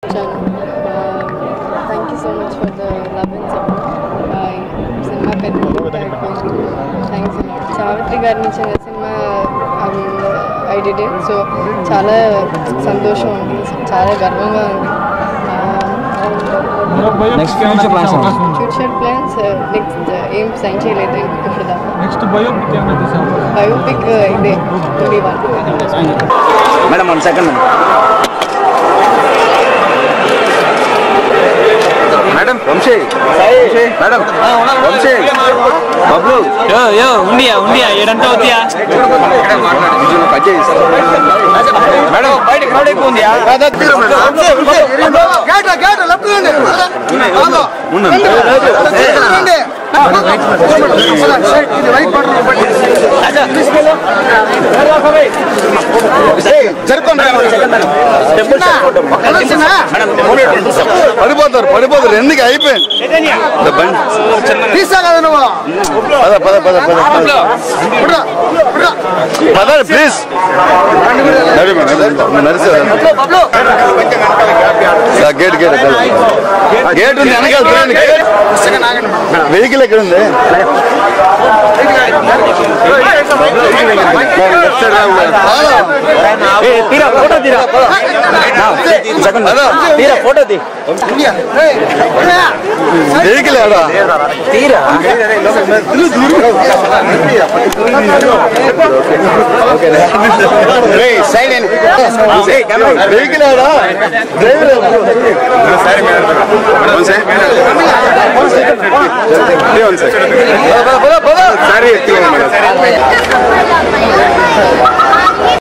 Thank you so much for the love and support. Cinema thanks a lot. Savitri garu nunchi cinema I did it. So చాలా సంతోషం ఉంది, చాలా గర్వంగా ఉంది. Next future plans next ఏం sign చేయలేదు ఇప్పుడు దాకా. నెక్స్ట్ బయోపిక్ ఏమైనా తీసారు? బయోపిక్ ఇదే 21. Madam 1 second madam Vamsi madam Vamsi Bablu యో ఉండియా ఏడంతా అవుతాయా మేడం బయట క్రౌడ్ ఎక్కువ ఉంది పడిపోతారు ఎందుకు అయిపోయింది తీసా కదా నువ్వు పద ప్లీజ్ గేట్ ఉంది వెనకాల వెహికల్ ఎక్కడ ఉంది ఫోటో తీ వెహికల్ ఆడా తీరా వెహికల్ ఆడా డ్రైవర్